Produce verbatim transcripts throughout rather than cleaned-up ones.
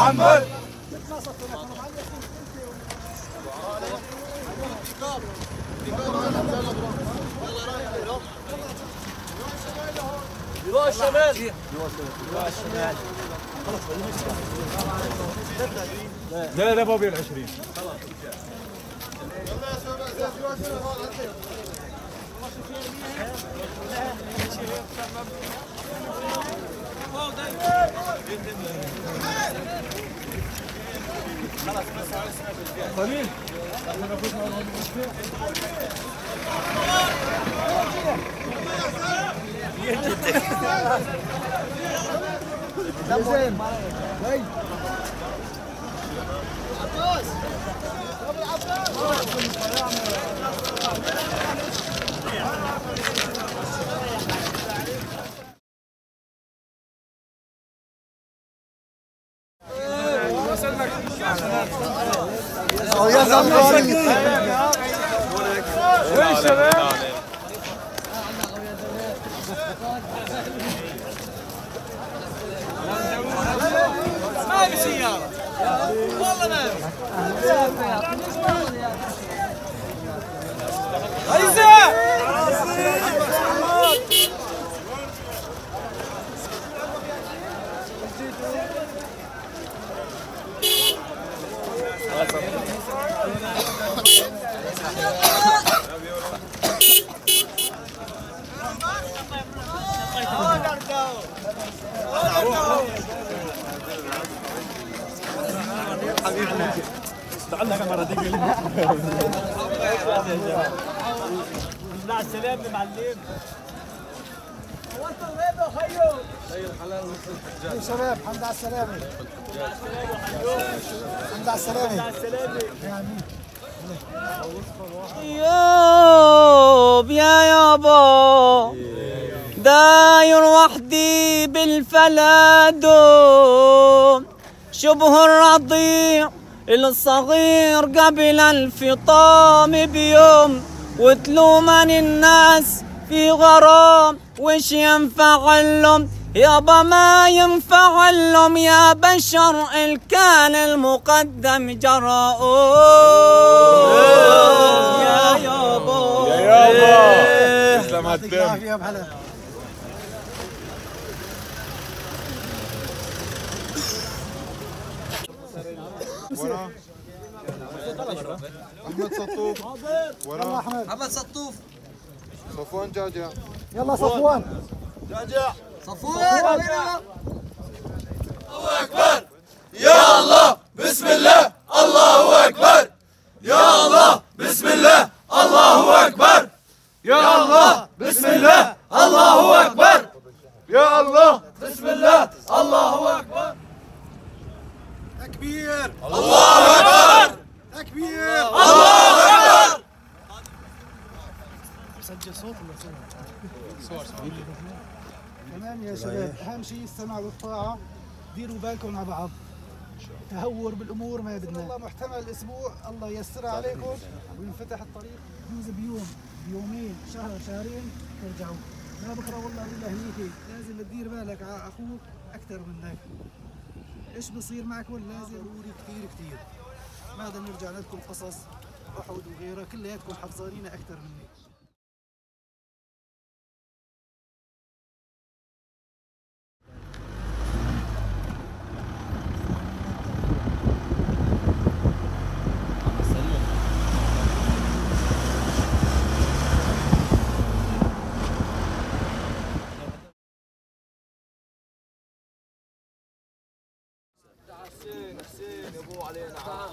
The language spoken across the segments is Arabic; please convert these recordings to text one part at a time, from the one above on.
محمد. لواء الشمال. لواء الشمال. لا لا بابي العشرين. خليل زين هاي عباس ابو العباس يا زلمه وين شباب ما في سيارة والله ما في. هيزة تعال كاميرا دقيقة. مع السلامة معلم. وانتم وين يا خيو؟ يا شباب الحمد على السلامة. الحمد على السلامة. على السلامة. يوب يا يابا داير وحدي بالفلادو شبه الرضيع الصغير قبل الفطام بيوم وتلومن الناس في غرام وش ينفع لهم يابا ما ينفع لهم يا بشر الكان المقدم جراء يا يابا يا يابا تسلم هالتم. يا بهلا ورا احمد سطوف. يلا احمد. محمد سطوف. صفوان جعجع. يلا صفوان. جعجع. صفوان. الله أكبر يا الله بسم الله الله أكبر يا الله بسم الله الله أكبر يا الله بسم الله الله أكبر يا الله بسم الله الله أكبر. تكبير. الله أكبر تكبير. الله أكبر. سجل صوت ولا صوت؟ تمام يا شباب، اهم شيء السمع والطاعه، ديروا بالكم على بعض، تهور بالامور ما بدنا. الله محتمل اسبوع الله ييسرها عليكم وينفتح الطريق، يجوز بيوم بيومين شهر شهرين ترجعوا، لا بكره والله ولا هنيك، لازم تدير بالك على اخوك اكثر منك. ايش بصير معك ولا لازم ضروري كثير كثير. ماذا نرجع لكم قصص احد وغيرها كلياتكم حفظانينها اكثر مني. حسين حسين يا ابو علينا عاد.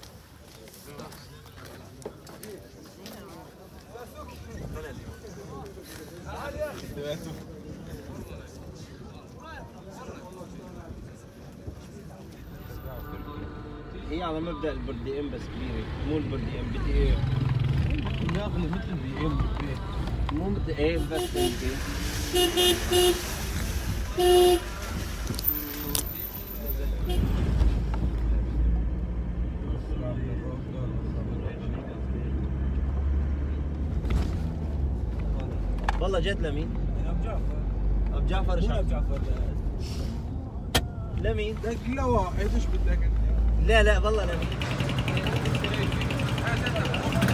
هي على مبدأ البردي ام بس كبيرة مو البردي ام بدي ام ناخذ مثل البي ام مو بدي ام بس والله جد لمين؟ ابو جعفر. ابو جعفر ابو جعفر لمين؟ لك لا واحد ايش بدك انت؟ لا لا والله لمين؟